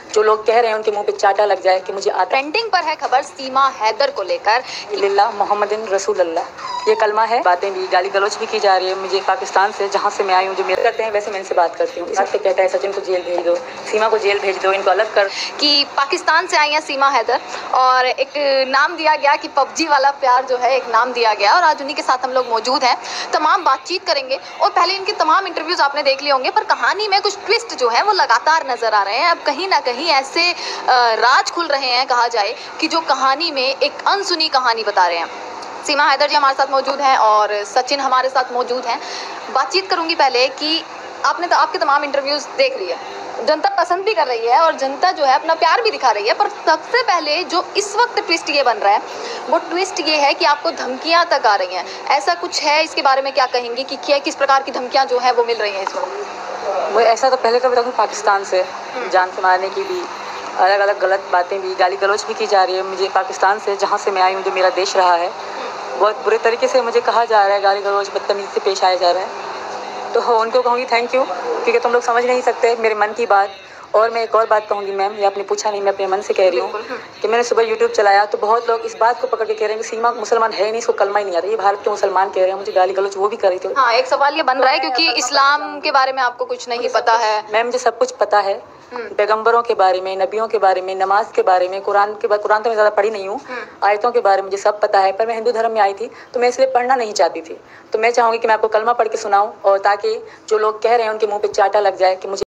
जो लोग कह रहे हैं उनके मुंह पे चाटा लग जाए कि मुझे आता। ट्रेंडिंग पर है खबर सीमा हैदर को लेकर। लिल्लाह मोहम्मदिन रसूलुल्लाह, ये कलमा है। बातें भी गाली गलौज भी की जा रही है मुझे पाकिस्तान से, जहाँ से मैं आई हूँ, जो मेरे करते हैं वैसे मैं इनसे बात करती हूँ। इस पे कहता है सचिन को जेल भेज दो, सीमा को जेल भेज दो, इनको अलग कर। कि पाकिस्तान से आई हैं सीमा हैदर और एक नाम दिया गया कि पबजी वाला प्यार जो है, एक नाम दिया गया और आज उन्हीं के साथ हम लोग मौजूद हैं। तमाम बातचीत करेंगे और पहले इनके तमाम इंटरव्यूज आपने देख लिए होंगे, पर कहानी में कुछ ट्विस्ट जो है वो लगातार नजर आ रहे हैं। अब कहीं ना कहीं ऐसे राज खुल रहे हैं, कहा जाए कि जो कहानी में एक अनसुनी कहानी बता रहे हैं। सीमा हैदर जी हमारे साथ मौजूद हैं और सचिन हमारे साथ मौजूद हैं। बातचीत करूंगी पहले कि आपने तो आपके तमाम इंटरव्यूज देख लिए, जनता पसंद भी कर रही है और जनता जो है अपना प्यार भी दिखा रही है, पर सबसे पहले जो इस वक्त ट्विस्ट ये बन रहा है वो ट्विस्ट ये है कि आपको धमकियां तक आ रही हैं। ऐसा कुछ है, इसके बारे में क्या कहेंगी कि क्या किस प्रकार की धमकियां जो है वो मिल रही हैं इस वक्त? वो ऐसा तो पहले कभी तक पाकिस्तान से जान से मारने की भी अलग अलग गलत बातें भी गाली गलौज भी की जा रही है मुझे पाकिस्तान से, जहाँ से मैं आई हूँ, जो मेरा देश रहा है। बहुत बुरे तरीके से मुझे कहा जा रहा है, गाली गलौज बदतमीज़ी से पेश आया जा रहा है। तो उनको कहूँगी थैंक यू, क्योंकि तुम लोग समझ नहीं सकते मेरे मन की बात। और मैं एक और बात कहूँगी मैम, ये आपने पूछा नहीं, मैं अपने मन से कह रही हूँ कि मैंने सुबह यूट्यूब चलाया तो बहुत लोग इस बात को पकड़ के कह रहे हैं कि सीमा मुसलमान है नहीं, इसको कलमा ही नहीं आता। ये भारत के मुसलमान कह रहे हैं, मुझे गाली गलौज वो भी कर रही थी। हाँ, एक सवाल ये बन रहा है क्योंकि इस्लाम के बारे में आपको कुछ नहीं पता है। मैम मुझे सब कुछ पता है, पैगंबरों के बारे में, नबियों के बारे में, नमाज के बारे में, कुरान तो मैं ज़्यादा पढ़ी नहीं हूँ, आयतों के बारे में मुझे सब पता है। पर मैं हिंदू धर्म में आई थी तो मैं इसलिए पढ़ना नहीं चाहती थी। तो मैं चाहूँगी कि मैं आपको कलमा पढ़ के सुनाऊँ और ताकि जो लोग कह रहे हैं उनके मुँह पे चाटा लग जाए कि मुझे